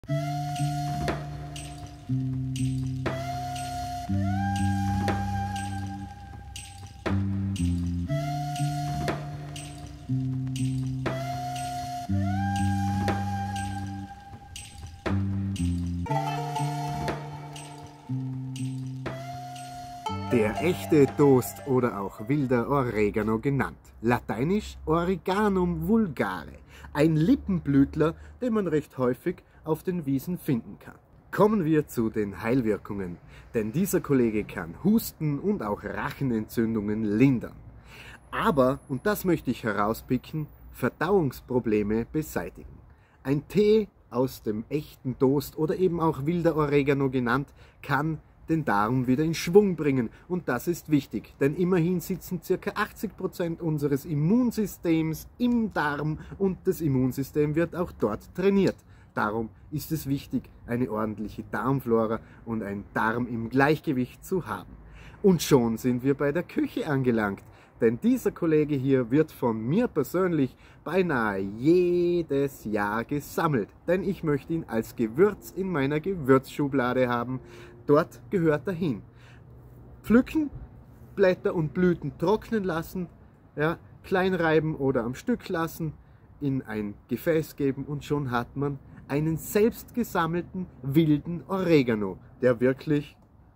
Der echte Toast oder auch wilder Oregano genannt, lateinisch Origanum vulgare, ein Lippenblütler, den man recht häufig auf den Wiesen finden kann. Kommen wir zu den Heilwirkungen, denn dieser Kollege kann Husten und auch Rachenentzündungen lindern. Aber, und das möchte ich herauspicken, Verdauungsprobleme beseitigen. Ein Tee aus dem echten Toast oder eben auch wilder Oregano genannt, kann den Darm wieder in Schwung bringen. Und das ist wichtig, denn immerhin sitzen ca. 80% unseres Immunsystems im Darm und das Immunsystem wird auch dort trainiert. Darum ist es wichtig, eine ordentliche Darmflora und einen Darm im Gleichgewicht zu haben. Und schon sind wir bei der Küche angelangt, denn dieser Kollege hier wird von mir persönlich beinahe jedes Jahr gesammelt, denn ich möchte ihn als Gewürz in meiner Gewürzschublade haben. Dort gehört er hin. Pflücken, Blätter und Blüten trocknen lassen, ja, klein reiben oder am Stück lassen, in ein Gefäß geben und schon hat man einen selbst gesammelten wilden Oregano, der wirklich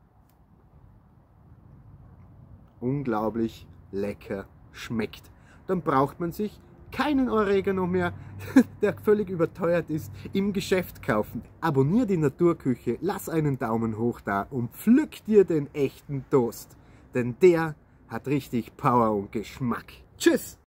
unglaublich lecker schmeckt. Dann braucht man sich keinen Oregano mehr, der völlig überteuert ist, im Geschäft kaufen. Abonnier die Naturküche, lass einen Daumen hoch da und pflück dir den echten Toast, denn der hat richtig Power und Geschmack. Tschüss!